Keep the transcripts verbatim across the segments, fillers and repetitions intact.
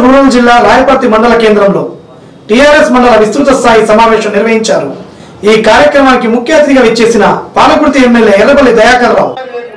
Rural జిల్లా రాయపర్తి మండల కేంద్రంలో టీఆర్ఎస్ మండల విస్తృత స్థాయి సమావేశం నిర్వహించారు। ఈ కార్యక్రమానికి ముఖ్య అతిథిగా విచ్చేసిన పాలకుర్తి ఎమ్మెల్యే ఎర్రబెల్లి దయాకర్ రావు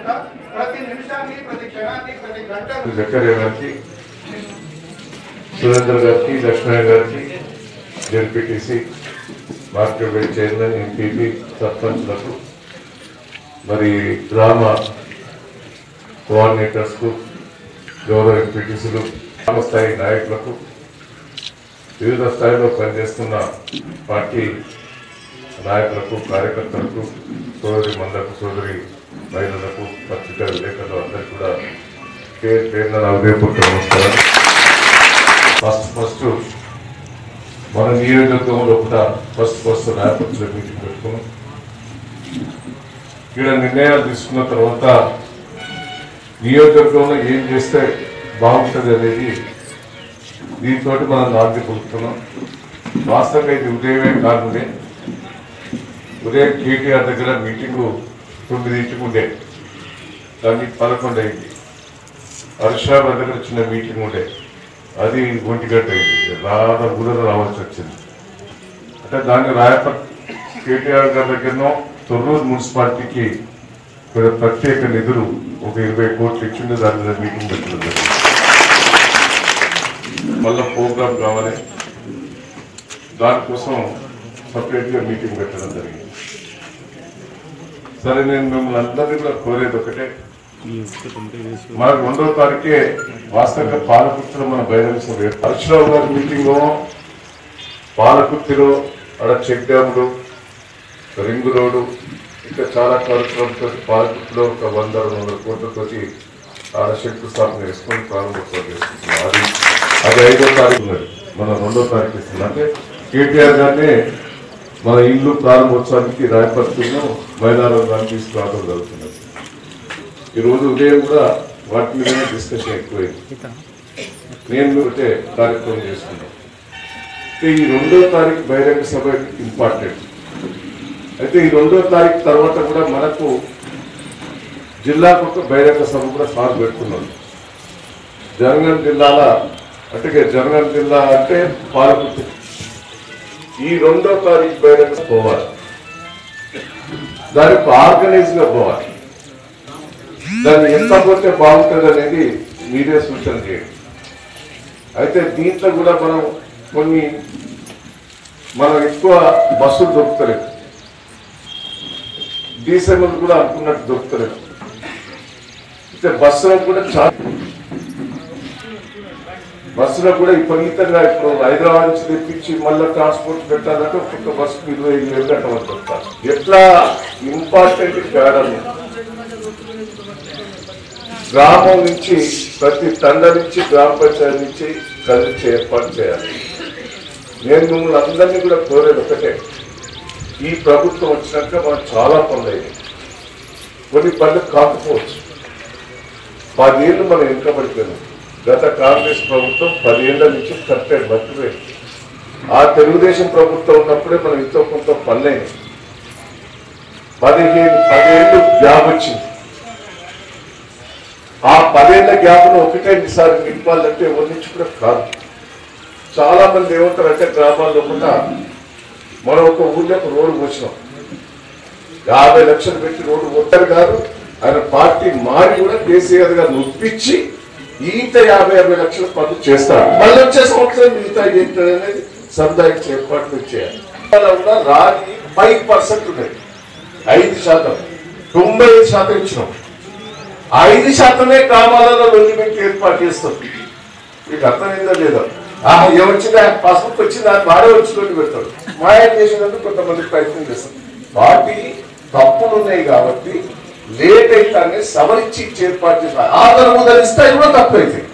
సురేంద్ర గారికి లక్ష్మణ గారికి జెడ్పీటీసీ మార్కెట్ చైర్మన్ ఎంపీపీ సర్పంచ్లకు మరి గ్రామ కోఆర్డినేటర్స్కు గౌరవ ఎంపీటీసీలు గ్రామ స్థాయి నాయకులకు వివిధ స్థాయిలో పనిచేస్తున్న పార్టీ నాయకులకు కార్యకర్తలకు సోదరి మండలకు సోదరి మహిళలకు పత్రికా విలేకరులు అందరికీ కూడా పేరు పేరున నా ఉదయపూర్వక నమస్కారం। ఫస్ట్ ఫస్ట్ మన నియోజకవర్గంలో కూడా ఫస్ట్ ఫస్ట్ రాయపర్తిలో మీటింగ్ పెట్టుకున్నాం। ఇక్కడ నిర్ణయాలు తీసుకున్న తర్వాత నియోజకవర్గంలో ఏం చేస్తే బాగుంటుంది అనేది దీంతో మనం నాటి పొలుపుతున్నాం। వాస్తవంగా ఇది ఉదయమే కానుండే, ఉదయం కేటీఆర్ దగ్గర మీటింగు తొమ్మిదింటికి ఉండే, దాన్ని పదకొండు అయింది। హర్షాబాద్ దగ్గర చిన్న మీటింగ్ ఉండే, అది ఒంటి గంట అయింది। రాధ ఊరద రావాల్సి వచ్చింది। అంటే దాన్ని రాయపర్తి కేటీఆర్ గారి దగ్గరనో తొర్రూరు మున్సిపాలిటీకి ప్రత్యేక నిధులు ఒక ఇరవై కోట్లు ఇచ్చిండే, దాని మీద మీటింగ్ పెట్టడం జరిగింది। మళ్ళీ ప్రోగ్రామ్ కావాలి, దానికోసం సపరేట్గా మీటింగ్ పెట్టడం జరిగింది। సరే, నేను మిమ్మల్ని అందరినీ కూడా కోరేది ఒకటే, మన రెండో తారీఖే వాస్తవంగా పాలకుర్తిలో మన బహిరంగ సభ హర్షరావు గారి మీటింగ్ పాలకుర్తిలో అక్కడ చెక్ డ్యాములు, రింగ్ రోడ్డు, ఇంకా చాలా కార్యక్రమాలతో పాలకుర్తిలో ఒక వంద రెండు వందల కోట్లతో ఆడ శంకుస్థాపన వేసుకొని ప్రారంభోత్సవం చేసుకుంటున్నాం। అది అది ఐదో తారీఖు ఉన్నది, మన రెండో తారీఖు ఇస్తుంది। అంటే కేటీఆర్ గారినే మన ఇల్లు ప్రారంభోత్సవానికి రాయపర్తిలో మైదానం తీసుకురావడం జరుగుతున్నది। ఈరోజు ఉదయం కూడా వాటి మీదనే డిస్కషన్ ఎక్కువైంది। నేను ఒకటే కార్యక్రమం చేసుకున్నాం। ఈ రెండో తారీఖు బహిరంగ సభ ఇంపార్టెంట్ అయితే, ఈ రెండో తారీఖు తర్వాత కూడా మనకు జిల్లాకు ఒక బహిరంగ సభ కూడా సాగు పెట్టుకున్నాం। జనగాం జిల్లాల అంటే జనగాం జిల్లా అంటే పాలకుర్తి, ఈ రెండో తారీఖు బహిరంగ పోవాలి, దానికి ఆర్గనైజ్ గా పోవాలి। దాన్ని ఎంత పోతే బాగుంటుంది అనేది మీరే సూచన చేయండి। అయితే దీంట్లో కూడా మనం కొన్ని మనం ఎక్కువ బస్సులు దొరుకుతలేదు, డీసెల్ కూడా అనుకున్నట్టు దొరుకుతలేదు। అయితే బస్సులకు కూడా చాలా బస్సులో కూడా విపరీతంగా ఇప్పుడు హైదరాబాద్ నుంచి తెప్పించి మళ్ళీ ట్రాన్స్పోర్ట్ పెట్టాలంటే ఒక్కొక్క బస్సుకు ఇరవై ఐదు వేలు గంట పడుతుంది। ఎట్లా ఇంపార్టెంట్ తేడాలు గ్రామం నుంచి ప్రతి తండ నుంచి గ్రామ పంచాయతీ నుంచి కలిసి ఏర్పాటు చేయాలి। నేను మిమ్మల్ని అందరినీ కూడా కోరేది ఒకటే, ఈ ప్రభుత్వం వచ్చినాక మనం చాలా పనులు అయ్యాయి, కొన్ని పనులు కాకపోవచ్చు। పదేళ్ళు మనం వెనుకబడిపోయినాం। గత కాంగ్రెస్ ప్రభుత్వం పదేళ్ల నుంచి కరెక్ట్ మర్చిపోయింది। ఆ తెలుగుదేశం ప్రభుత్వం ఉన్నప్పుడే మనం ఎంతో కొంత పనులైనాయి। పదిహేను పదేళ్ళు గ్యాప్ వచ్చింది। ఆ పదేళ్ల గ్యాప్ను ఒకటే ఈసారి నింపాలంటే ఎవరి నుంచి కూడా కాదు। చాలా మంది ఏమంటారంటే గ్రామాల్లో కూడా మనం ఒక ఊళ్ళోకి రోడ్డు పోసినాం, యాభై లక్షలు పెట్టి రోడ్డు పోతారు కాదు, ఆయన పార్టీ మారి కూడా కేసీఆర్ గారు ఒప్పించి ఈత యాభై అరవై లక్షల పనులు చేస్తారు। మళ్ళీ వచ్చే సంవత్సరం మిగతా ఏంటంటే అనేది సముదాయించి ఏర్పాట్లు చేయాలి। కూడా రాని ఫైవ్ పర్సెంట్ ఉన్నాయి, ఐదు శాతం తొంభై ఐదు శాతం ఇచ్చినాం। ఐదు శాతమే గ్రామాలలో లొల్లి పెట్టి ఏర్పాటు చేస్తాం। మీకు అర్థమైందా లేదా? ఆహా, ఏమొచ్చిందా పాస్బుక్ వచ్చిందా వాడే వచ్చి లొల్లి పెడతాడు, మాయం చేసినందుకు కొంతమంది ప్రయత్నం చేస్తాం। వాటి తప్పులు ఉన్నాయి కాబట్టి లేట్ అయితే సవరించి ఏర్పాటు చేసిన ఆధారము ధరిస్తే కూడా తప్పైతే